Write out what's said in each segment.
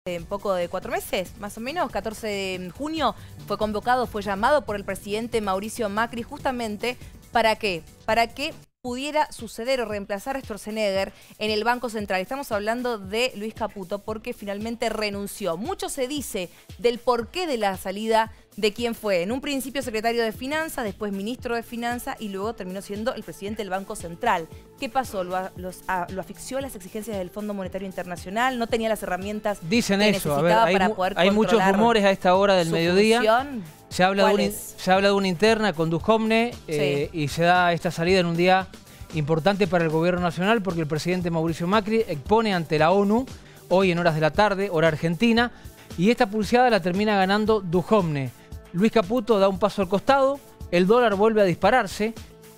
en poco de 4 meses, más o menos, 14 de junio, fue convocado, fue llamado por el presidente Mauricio Macri justamente ¿para qué? Para que pudiera suceder o reemplazar a Sturzenegger en el Banco Central. Estamos hablando de Luis Caputo porque finalmente renunció. Mucho se dice del porqué de la salida de quién fue. En un principio secretario de Finanzas, después ministro de Finanzas y luego terminó siendo el presidente del Banco Central. ¿Qué pasó? ¿Lo asfixió las exigencias del Fondo Monetario Internacional? ¿No tenía las herramientas Dicen que eso? necesitaba A ver, para poder hay muchos rumores a esta hora del mediodía. Función? Se habla de una interna con Duhovne y se da esta salida en un día importante para el gobierno nacional porque el presidente Mauricio Macri expone ante la ONU hoy en horas de la tarde, hora argentina, y esta pulseada la termina ganando Duhovne. Luis Caputo da un paso al costado, el dólar vuelve a dispararse,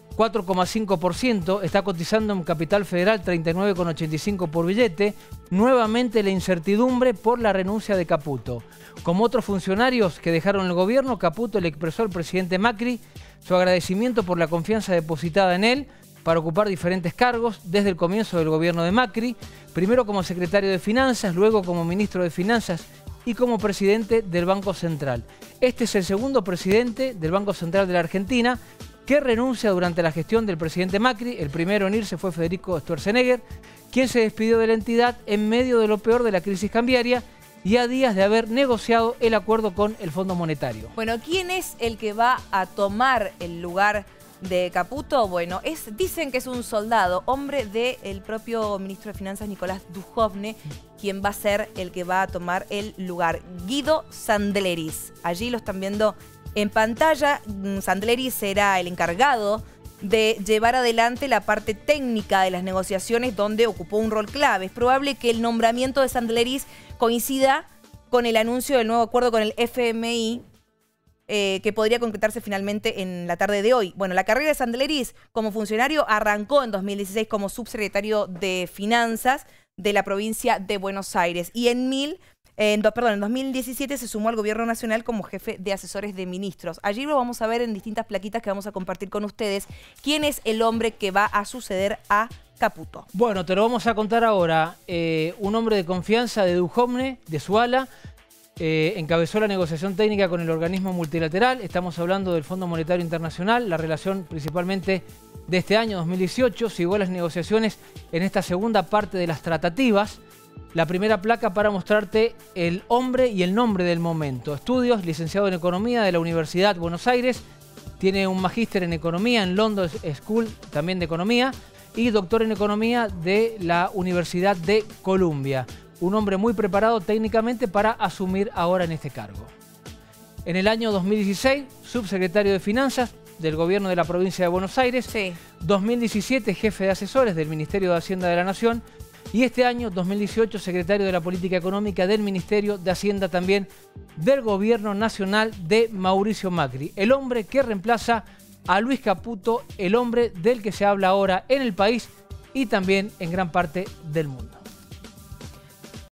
4,5%, está cotizando en Capital Federal 39,85 por billete, nuevamente la incertidumbre por la renuncia de Caputo. Como otros funcionarios que dejaron el gobierno, Caputo le expresó al presidente Macri su agradecimiento por la confianza depositada en él para ocupar diferentes cargos desde el comienzo del gobierno de Macri, primero como secretario de Finanzas, luego como ministro de Finanzas y como presidente del Banco Central. Este es el segundo presidente del Banco Central de la Argentina que renuncia durante la gestión del presidente Macri. El primero en irse fue Federico Sturzenegger, quien se despidió de la entidad en medio de lo peor de la crisis cambiaria y a días de haber negociado el acuerdo con el Fondo Monetario. Bueno, ¿quién es el que va a tomar el lugar de Caputo? Bueno, dicen que es un soldado, hombre del propio ministro de Finanzas Nicolás Duhovne, quien va a ser el que va a tomar el lugar. Guido Sandleris. Allí lo están viendo en pantalla. Sandleris será el encargado de llevar adelante la parte técnica de las negociaciones donde ocupó un rol clave. Es probable que el nombramiento de Sandleris coincida con el anuncio del nuevo acuerdo con el FMI, que podría concretarse finalmente en la tarde de hoy. Bueno, la carrera de Sandleris como funcionario arrancó en 2016 como subsecretario de Finanzas de la provincia de Buenos Aires y en 2017 se sumó al gobierno nacional como jefe de asesores de ministros. Allí lo vamos a ver en distintas plaquitas que vamos a compartir con ustedes. ¿Quién es el hombre que va a suceder a Caputo? Bueno, te lo vamos a contar ahora. Un hombre de confianza de Duhovne, de su ala, encabezó la negociación técnica con el organismo multilateral. Estamos hablando del Fondo Monetario Internacional, la relación principalmente de este año 2018. Siguió las negociaciones en esta segunda parte de las tratativas. La primera placa para mostrarte el hombre y el nombre del momento. Estudios, licenciado en Economía de la Universidad de Buenos Aires. Tiene un magíster en Economía en London School, también de Economía. Y doctor en Economía de la Universidad de Columbia. Un hombre muy preparado técnicamente para asumir ahora en este cargo. En el año 2016, subsecretario de Finanzas del gobierno de la provincia de Buenos Aires. Sí. 2017, jefe de asesores del Ministerio de Hacienda de la Nación. Y este año, 2018, secretario de la Política Económica del Ministerio de Hacienda también del Gobierno Nacional de Mauricio Macri. El hombre que reemplaza a Luis Caputo, el hombre del que se habla ahora en el país y también en gran parte del mundo.